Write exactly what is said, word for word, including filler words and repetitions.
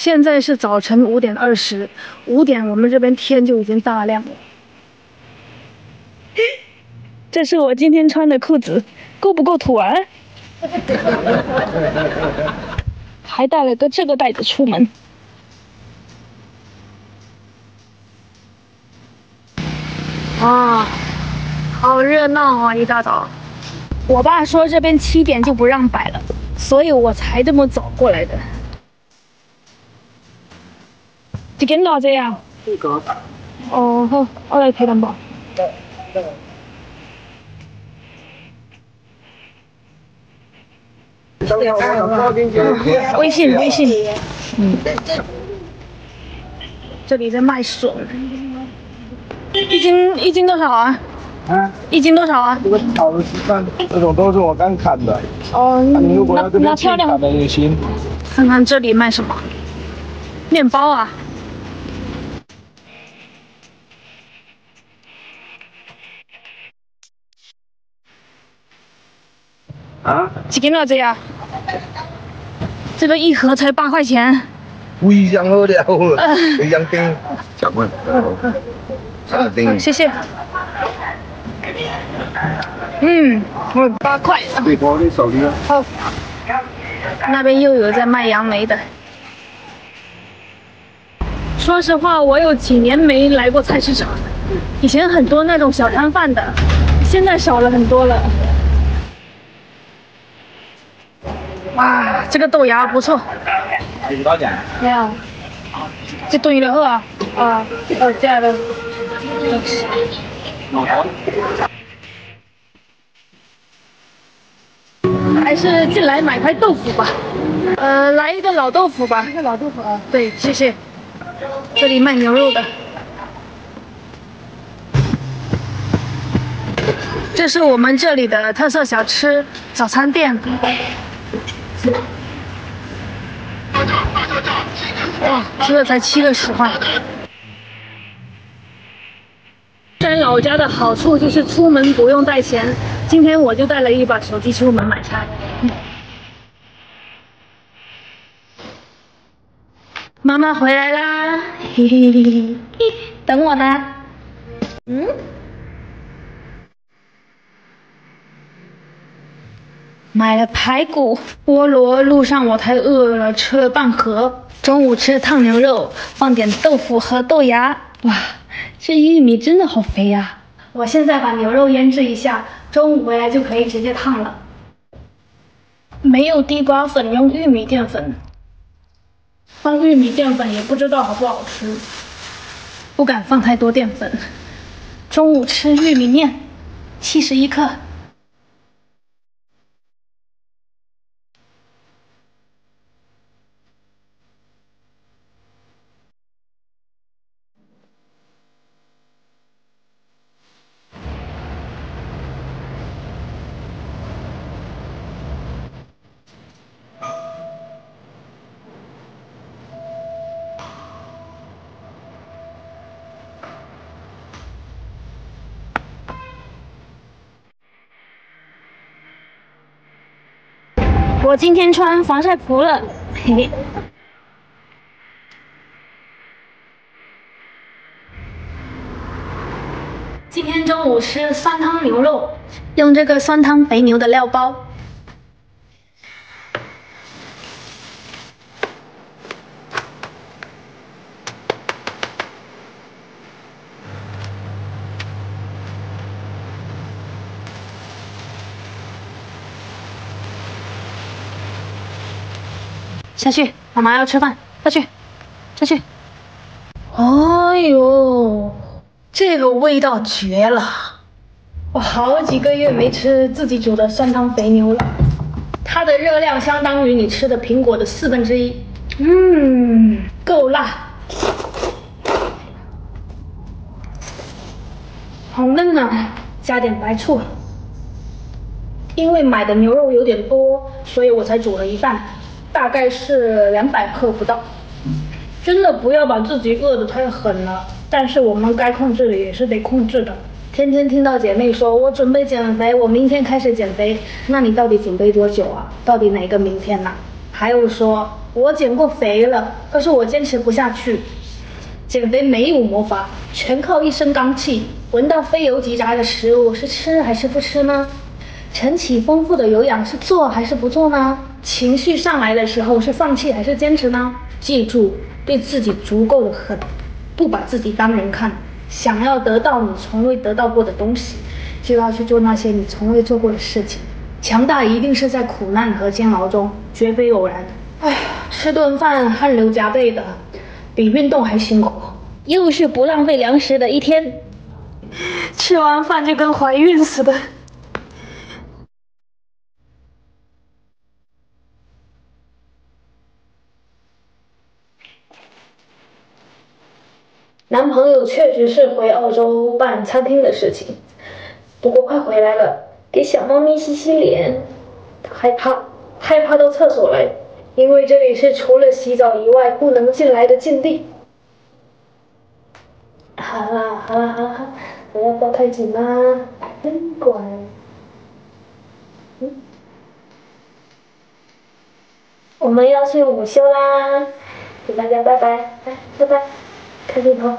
现在是早晨五点二十，五点我们这边天就已经大亮了。这是我今天穿的裤子，够不够土啊？还带了个这个袋子出门。哇，好热闹啊！一大早，我爸说这边七点就不让摆了，所以我才这么走过来的。几件多少啊？四個。哦，好，我嚟睇淡薄。微信，微信。嗯。这里在卖笋，一斤一斤多少啊？啊？一斤多少啊？ 这个炒的鸡蛋，这种都是我刚砍的。 哦， 那你如果要这边现砍的也行。 看看这里卖什么？面包啊。 啊？ 几斤多少呀？这个一盒才八块钱。 非常好料，非常丁，小问，啊丁。 谢谢。嗯，我八块。 对，我的手里。 好。那边又有在卖杨梅的。说实话，我有几年没来过菜市场了。以前很多那种小摊贩的，现在少了很多了。哇，这个豆芽不错。 有多少钱？ 没有。这炖的好啊。啊，哦，这样的。还是进来买块豆腐吧。呃，来一个老豆腐吧。一个老豆腐啊。对，谢谢。这里卖牛肉的。这是我们这里的特色小吃早餐店。哇，这个才七个十块。山老家的好处就是出门不用带钱，今天我就带了一把手机出门买菜。嗯、妈妈回来啦，嘿嘿嘿嘿，等我呢。嗯。买了排骨、菠萝，路上我太饿了，吃了半盒。中午吃烫牛肉，放点豆腐和豆芽。哇，这玉米真的好肥呀！我现在把牛肉腌制一下，中午回来就可以直接烫了。没有地瓜粉，用玉米淀粉。放玉米淀粉也不知道好不好吃，不敢放太多淀粉。中午吃玉米面，七十一克。我今天穿防晒服了，嘿嘿。今天中午吃酸汤牛肉，用这个酸汤肥牛的料包。下去，妈妈要吃饭，下去，下去。哎呦，这个味道绝了！我好几个月没吃自己煮的酸汤肥牛了，它的热量相当于你吃的苹果的四分之一。嗯，够辣，好嫩啊！加点白醋。因为买的牛肉有点多，所以我才煮了一半。大概是两百克不到，真的不要把自己饿得太狠了。但是我们该控制的也是得控制的。天天听到姐妹说我准备减肥，我明天开始减肥，那你到底准备多久啊？到底哪个明天呢、啊？ 还有说我减过肥了，可是我坚持不下去。减肥没有魔法，全靠一身刚气。闻到非油即炸的食物是吃还是不吃呢？晨起丰富的有氧是做还是不做呢？情绪上来的时候是放弃还是坚持呢？记住，对自己足够的狠，不把自己当人看。想要得到你从未得到过的东西，就要去做那些你从未做过的事情。强大一定是在苦难和煎熬中，绝非偶然。哎呀，吃顿饭汗流浃背的，比运动还辛苦。又是不浪费粮食的一天，吃完饭就跟怀孕似的。男朋友确实是回澳洲办餐厅的事情，不过快回来了，给小猫咪洗洗脸。他害怕，害怕到厕所来，因为这里是除了洗澡以外不能进来的禁地。好啦好啦好啦，不要抱太紧啦，真乖。嗯，我们要睡午休啦，跟大家拜拜，来拜拜，看镜头。